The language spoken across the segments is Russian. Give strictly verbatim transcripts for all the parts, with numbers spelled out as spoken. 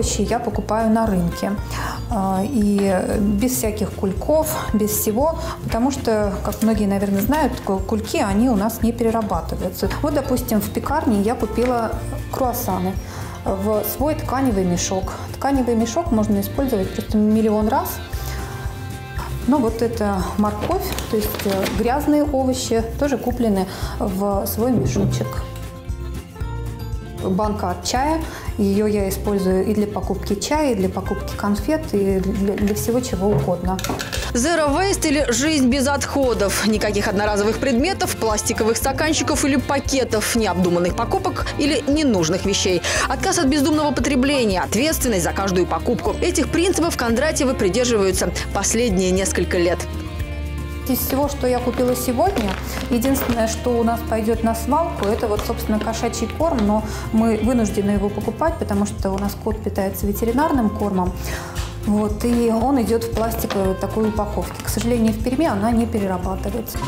овощи я покупаю на рынке. И без всяких кульков, без всего, потому что, как многие, наверное, знают, кульки, они у нас не перерабатываются. Вот, допустим, в пекарне я купила круассаны в свой тканевый мешок. Тканевый мешок можно использовать просто миллион раз. Но вот эта морковь, то есть грязные овощи, тоже куплены в свой мешочек. Банка от чая, ее я использую и для покупки чая, и для покупки конфет, и для, для всего чего угодно. Zero Waste или жизнь без отходов. Никаких одноразовых предметов, пластиковых стаканчиков или пакетов, необдуманных покупок или ненужных вещей. Отказ от бездумного потребления, ответственность за каждую покупку. Этих принципов Кондратьевы придерживаются последние несколько лет. Из всего, что я купила сегодня, единственное, что у нас пойдет на свалку, это вот, собственно, кошачий корм, но мы вынуждены его покупать, потому что у нас кот питается ветеринарным кормом. Вот, и он идет в пластиковой вот такой упаковке. К сожалению, в Перми она не перерабатывается.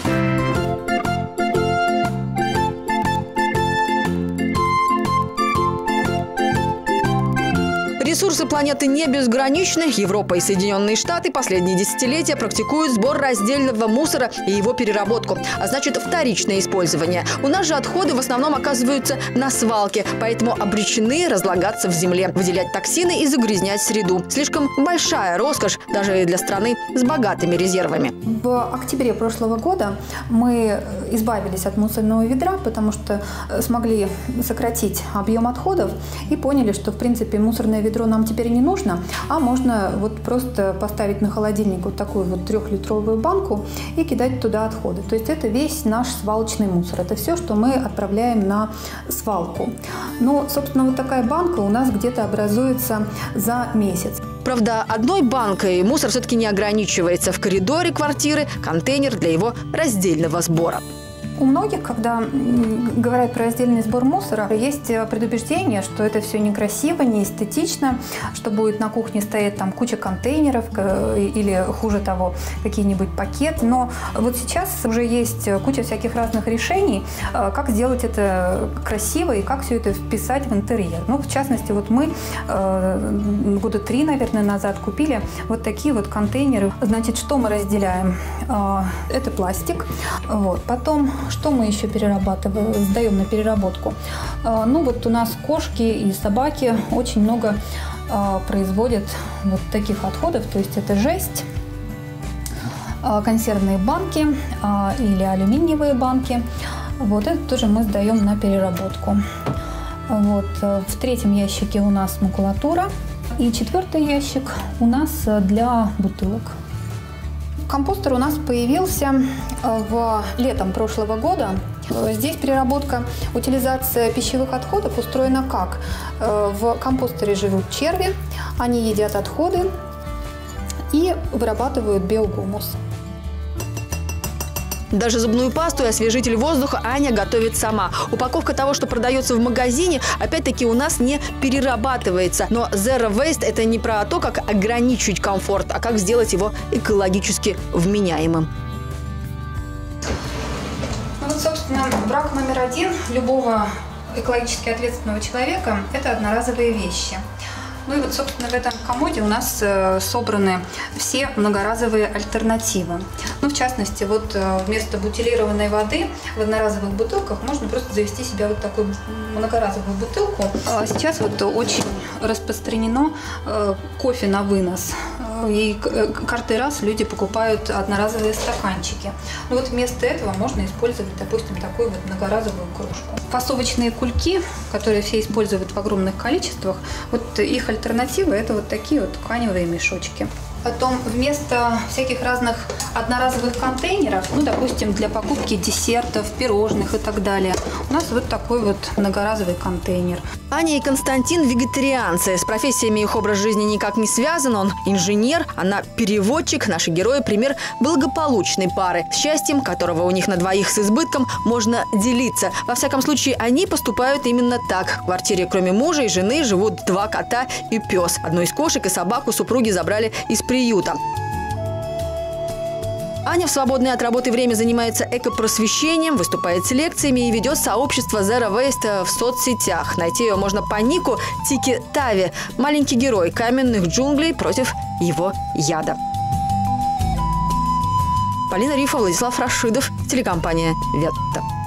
Ресурсы планеты не безграничны. Европа и Соединенные Штаты последние десятилетия практикуют сбор раздельного мусора и его переработку, а значит вторичное использование. У нас же отходы в основном оказываются на свалке, поэтому обречены разлагаться в земле, выделять токсины и загрязнять среду. Слишком большая роскошь даже для страны с богатыми резервами. В октябре прошлого года мы избавились от мусорного ведра, потому что смогли сократить объем отходов и поняли, что в принципе мусорное ведро нам теперь не нужно, а можно вот просто поставить на холодильник вот такую вот трехлитровую банку и кидать туда отходы. То есть это весь наш свалочный мусор. Это все, что мы отправляем на свалку. Ну, собственно, вот такая банка у нас где-то образуется за месяц. Правда, одной банкой мусор все-таки не ограничивается. В коридоре квартиры контейнер для его раздельного сбора. У многих, когда говорят про раздельный сбор мусора, есть предубеждение, что это все некрасиво, неэстетично, что будет на кухне стоять там куча контейнеров или, хуже того, какие-нибудь пакеты. Но вот сейчас уже есть куча всяких разных решений, как сделать это красиво и как все это вписать в интерьер. Ну, в частности, вот мы года три, наверное, назад купили вот такие вот контейнеры. Значит, что мы разделяем? Это пластик. Вот. Потом что мы еще перерабатываем, сдаем на переработку? Ну вот у нас кошки и собаки очень много производят вот таких отходов, то есть это жесть, консервные банки или алюминиевые банки. Вот это тоже мы сдаем на переработку. Вот. В третьем ящике у нас макулатура и четвертый ящик у нас для бутылок. Компостер у нас появился в летом прошлого года. Здесь переработка, утилизация пищевых отходов устроена как? В компостере живут черви, они едят отходы и вырабатывают биогумус. Даже зубную пасту и освежитель воздуха Аня готовит сама. Упаковка того, что продается в магазине, опять-таки у нас не перерабатывается. Но Zero Waste – это не про то, как ограничить комфорт, а как сделать его экологически вменяемым. Ну вот, собственно, враг номер один любого экологически ответственного человека – это одноразовые вещи. Ну и вот, собственно, в этом комоде у нас э, собраны все многоразовые альтернативы. Ну, в частности, вот э, вместо бутилированной воды в одноразовых бутылках можно просто завести себе вот такую многоразовую бутылку. А сейчас вот очень распространено э, кофе на вынос. И каждый раз люди покупают одноразовые стаканчики. Ну вот вместо этого можно использовать, допустим, такую вот многоразовую кружку. Фасовочные кульки, которые все используют в огромных количествах, вот их альтернатива – это вот такие вот тканевые мешочки. Потом вместо всяких разных одноразовых контейнеров, ну, допустим, для покупки десертов, пирожных и так далее, у нас вот такой вот многоразовый контейнер. Аня и Константин – вегетарианцы. С профессиями их образ жизни никак не связан. Он инженер, она переводчик. Наши герои – пример благополучной пары, с счастьем которого у них на двоих с избытком можно делиться. Во всяком случае, они поступают именно так. В квартире, кроме мужа и жены, живут два кота и пес. Одну из кошек и собаку супруги забрали из приюта. Аня в свободное от работы время занимается экопросвещением, выступает с лекциями и ведет сообщество Zero Waste в соцсетях. Найти ее можно по нику Тики Тави. Маленький герой каменных джунглей против его яда. Полина Рифа, Владислав Рашидов, телекомпания «Ветта».